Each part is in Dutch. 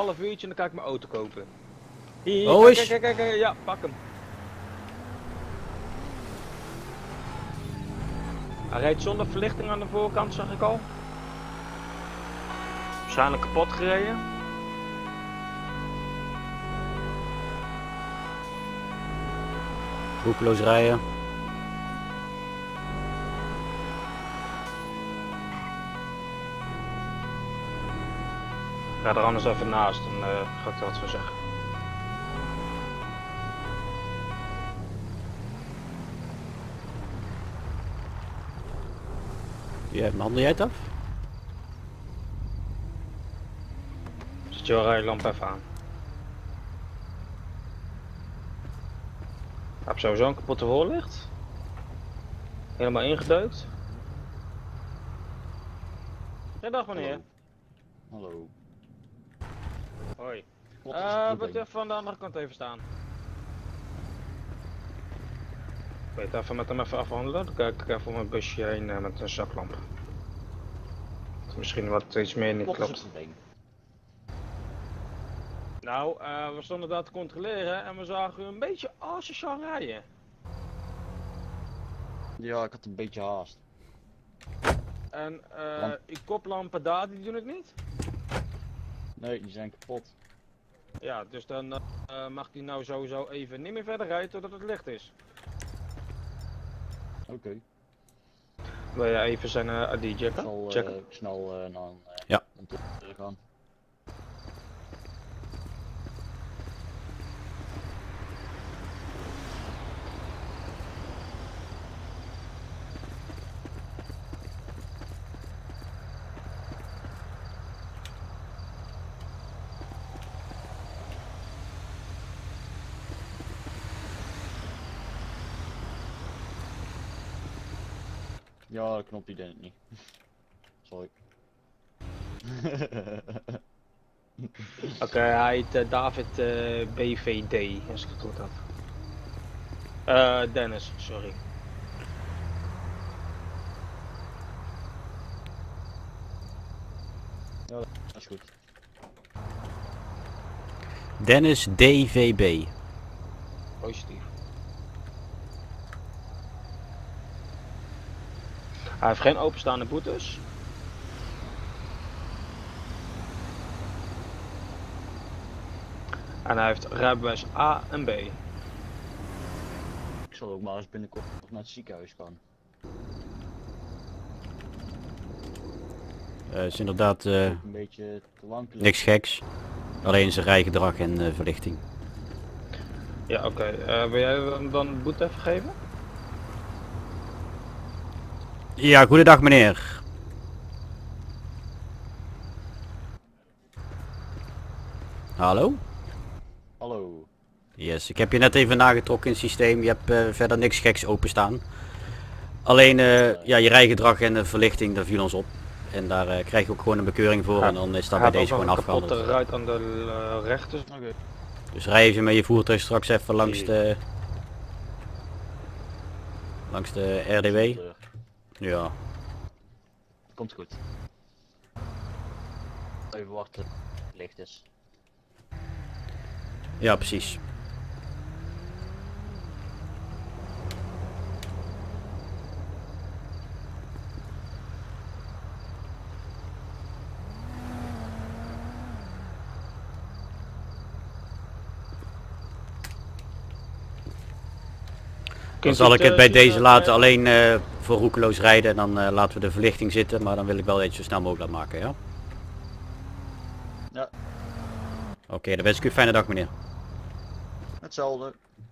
half uurtje en dan kan ik mijn auto kopen. Hier, Oh, is... kijk, ja, pak hem. Hij rijdt zonder verlichting aan de voorkant, zag ik al. Waarschijnlijk kapot gereden. Roekeloos rijden. Ga er anders even naast, dan ga ik er wat van zeggen. Ja, handel jij het af? Zet je rijlamp even aan. Ik heb sowieso een kapotte voorlicht. Helemaal ingedeukt. Goedendag meneer. Hallo. Hoi. Wat is het Wilt u probleem? even van de andere kant even staan? Ik weet even met hem even afhandelen. Dan kijk ik even om mijn busje heen met een zaklamp. Dat misschien wat iets meer niet Wat is het klopt. probleem? Nou, we stonden daar te controleren en we zagen u een beetje asociaal rijden. Ja, ik had een beetje haast. En uw koplampen daar, die doen het niet? Nee, die zijn kapot. Ja, dus dan mag hij nou sowieso even niet meer verder rijden totdat het licht is. Oké. Wil je even zijn ID Ik checken? zal checken? snel naar een Ja. kantoor gaan. Ja, de knop die deed het niet. Sorry. Oké, hij heet David BVD, als ik het goed had. Dennis, sorry. Ja, dat is goed. Dennis DVB. Positief. Hij heeft geen openstaande boetes. En hij heeft rijbewijs A en B. Ik zal ook maar eens binnenkort nog naar het ziekenhuis gaan. Is inderdaad Een beetje te lang te niks geks. Alleen zijn rijgedrag en verlichting. Ja, oké. Wil jij dan de boete even geven? Ja, goedendag meneer. Hallo? Hallo. Yes, ik heb je net even nagetrokken in het systeem. Je hebt verder niks geks openstaan. Alleen ja, je rijgedrag en verlichting, daar viel ons op. En daar krijg je ook gewoon een bekeuring voor en dan is dat bij deze gewoon afgehandeld. Hij rijdt aan de rechter. Oké. Dus rij even met je voertuig straks even langs de RDW. Ja. Komt goed. Even wachten. Licht is. Ja, precies. Dan zal ik het bij deze laten, alleen voor roekeloos rijden en dan laten we de verlichting zitten, maar dan wil ik wel iets zo snel mogelijk laten maken, ja? Ja. Oké, dan wens ik u een fijne dag meneer. Hetzelfde.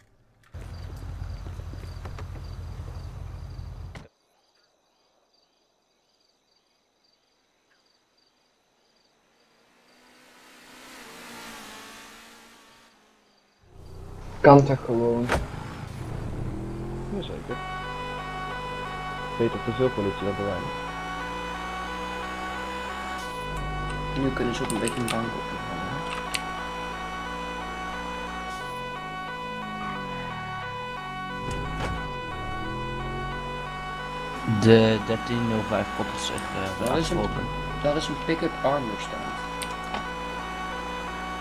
Kan toch gewoon. Jazeker. Weet of te veel politie dat bewijzen. Nu kunnen ze ook een beetje een bank opvallen. De 1305 koppelt zich Daar is een- open. Daar is een pick-up armor staan.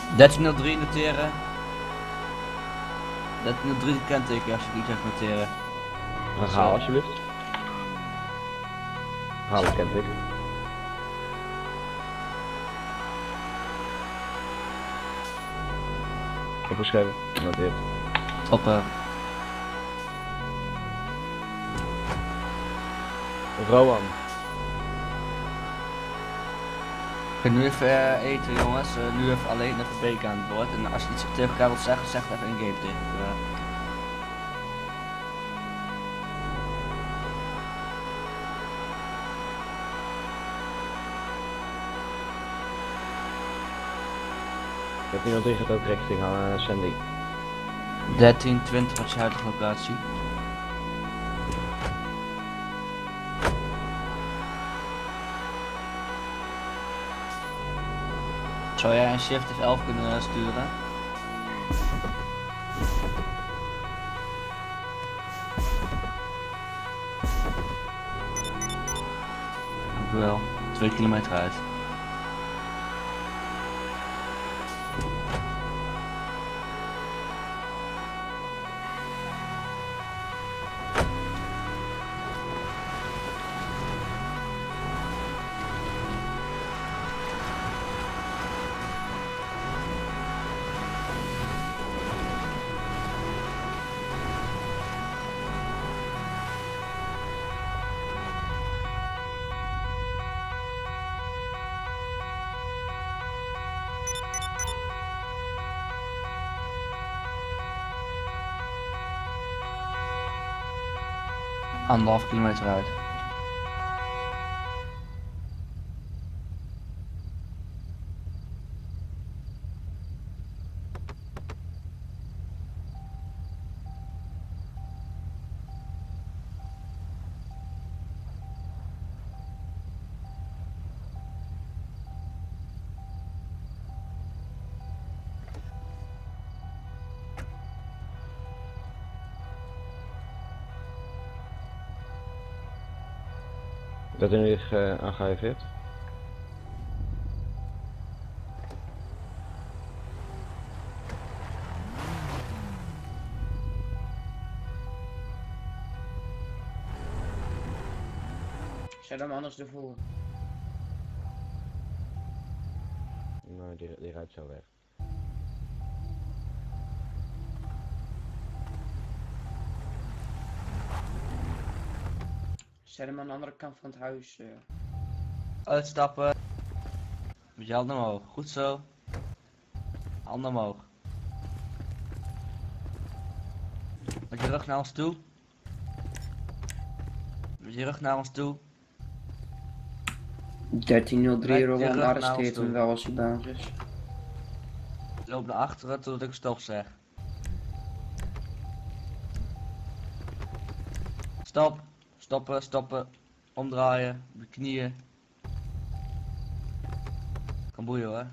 1303 noteren. 1303 kenteken als je het niet hebt noteren. Herhaal alsjeblieft. Haal ik kenteken. Opgeschreven. Noteerd. Toppen. Rowan. Ik ga nu even eten jongens, nu even alleen even bacon aan het woord. En als je iets tegen elkaar wilt zeggen, zeg het even in game tegen elkaar. Ik heb iemand tegen ook richting Sandy. 1320 was je huidige locatie. Zou jij een shift F11 kunnen sturen? Dank u wel. 2 kilometer uit. Anderhalf kilometer uit. Dat er nu aangegeven. Zet hem anders ervoor. Nou, die rijdt zo weg. Zet hem aan de andere kant van het huis. Uitstappen. Met je handen omhoog. Goed zo. Handen omhoog. Met je rug naar ons toe. Met je rug naar ons toe. 1303 Rug Rowan naar arresteert ons toe. hem wel als hij baas is. Loop naar achteren totdat ik stop zeg. Stop. Stoppen, stoppen. Omdraaien. Op de knieën. Kan boeien hoor.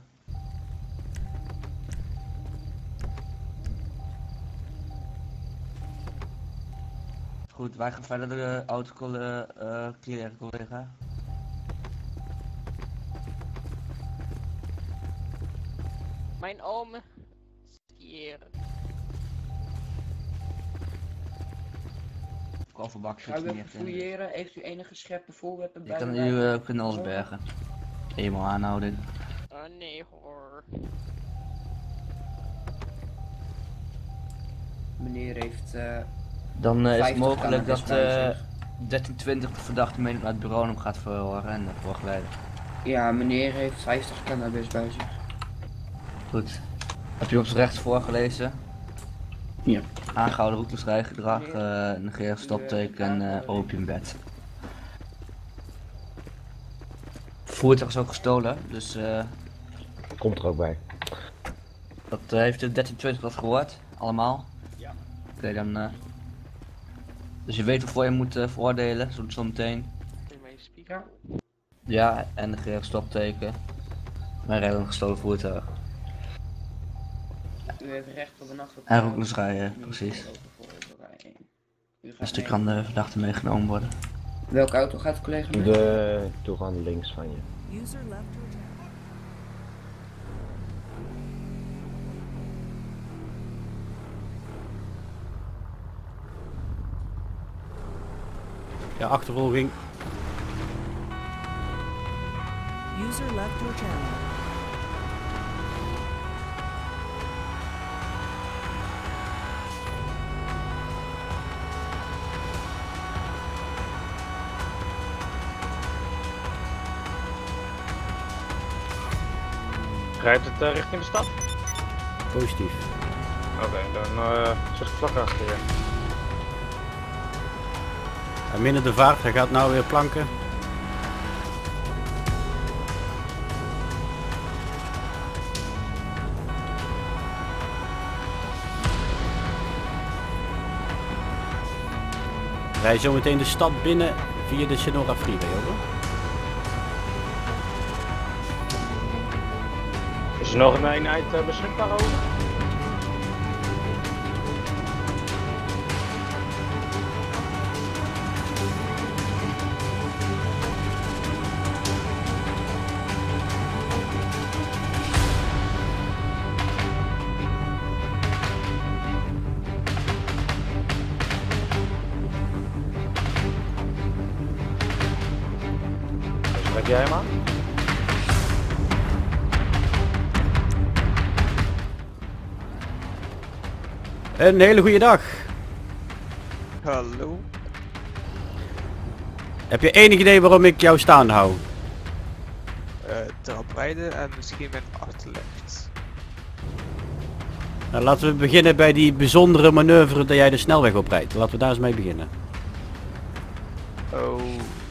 Goed, wij gaan verder de auto clearen, collega. Mijn oom skiëren. Kofferbak Gaan zit we niet even echt in. fouilleren? Heeft u enige scherpe voorwerpen Je bij kan u? nu kunnen alles bergen. Eenmaal aanhouden. Oh nee hoor. Meneer heeft Dan is het 50 mogelijk cannabis dat bij zich. 1320 de verdachte mee naar het bureau hem gaat verhoren en voorgeleiden. Ja, meneer heeft 50 cannabis bij zich. Goed. Heb je op z'n rechts voorgelezen? Ja. Aangehouden roekersrijgedrag, negeer stopteken en opiumbed. Voertuig is ook gestolen, dus Komt er ook bij. dat heeft de 1320 dat gehoord, allemaal? Ja. Oké, dan dus je weet waarvoor je moet veroordelen, zo meteen. In mijn speaker. Ja, en negeer stopteken. Mijn rijden een gestolen voertuig. U heeft recht op een advocaat. En roekersrijden, precies. Dus die kan de verdachte meegenomen worden. Welke auto gaat de collega mee? De toegang links van je. User left your channel. Ja, achtervolging. User left your channel. Rijdt het richting de stad? Positief. Oké, dan zit ik vlak achter je. Hij mindert de vaart, hij gaat nou weer planken. Rij zo meteen de stad binnen via de Senora Freeway, over. Is er nog een eenheid beschikbaar over? Trek jij hem aan? Een hele goede dag. Hallo. Heb je enig idee waarom ik jou staande hou? Traprijden en misschien mijn achterlicht. Nou, laten we beginnen bij die bijzondere manoeuvre dat jij de snelweg oprijdt. Laten we daar eens mee beginnen. Oh.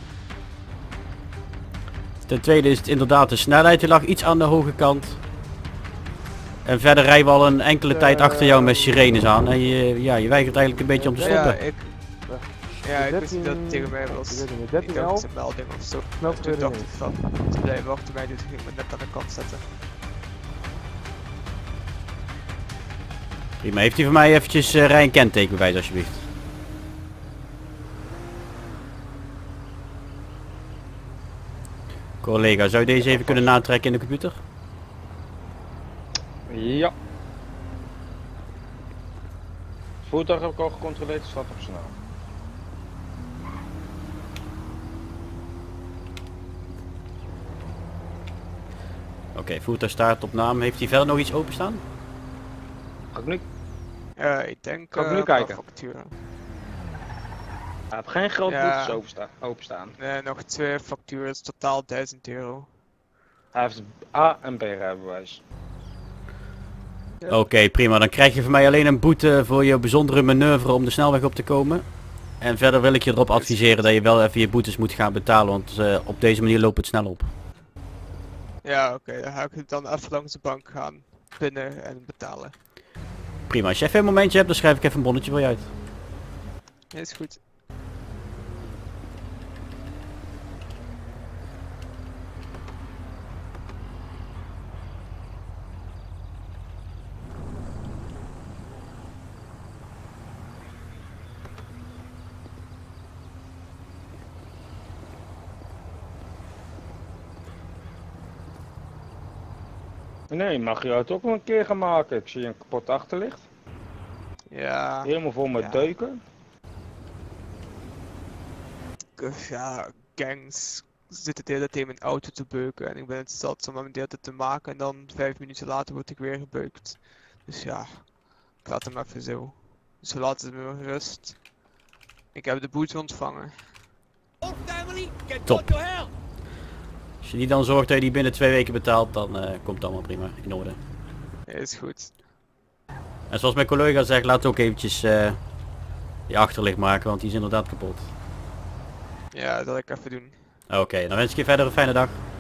Ten tweede is het inderdaad de snelheid, die lag iets aan de hoge kant. En verder rijden we al een enkele tijd achter jou met sirenes aan. En je weigert eigenlijk een beetje om te stoppen. Ik wist niet dat het tegen mij was. Ik dacht het is een melding of zo. Toen dacht ik van, ze blijven achter mij, dus ik ging me net aan de kant zetten. Prima, heeft u voor mij eventjes rij- en kentekenbewijs alsjeblieft. Collega, zou je deze even kunnen natrekken in de computer? Ja. Het voertuig heb ik al gecontroleerd, het staat op snel. Oké, voertuig staat op naam. Heeft hij verder nog iets openstaan? Ga ik nu? Ik denk Kan ik nu kijken? facturen. Hij heeft geen grote boetes openstaan. Nee, nog 2 facturen, is totaal 1000 euro. Hij heeft A en B rijbewijs. Oké, prima. Dan krijg je van mij alleen een boete voor je bijzondere manoeuvre om de snelweg op te komen. En verder wil ik je erop adviseren dat je wel even je boetes moet gaan betalen, want op deze manier loopt het snel op. Ja, oké, dan ga ik dan even langs de bank gaan, binnen en betalen. Prima, als je even een momentje hebt, dan schrijf ik even een bonnetje voor je uit. Ja, is goed. Nee, mag je het ook nog een keer gaan maken. Ik zie een kapot achterlicht. Ja. Helemaal vol met deuken. Ja, gangs zitten de hele tijd in mijn auto te beuken en ik ben het zat om mijn deel te maken en dan 5 minuten later word ik weer gebeukt. Dus ja, ik laat hem even zo. Dus we laten hem met rust. Ik heb de boete ontvangen. Top. Als je die dan zorgt dat je die binnen 2 weken betaalt, dan komt het allemaal prima in orde. Ja, is goed. En zoals mijn collega zegt, laat ook eventjes je achterlicht maken, want die is inderdaad kapot. Ja, dat zal ik even doen. Oké, dan wens ik je verder een fijne dag.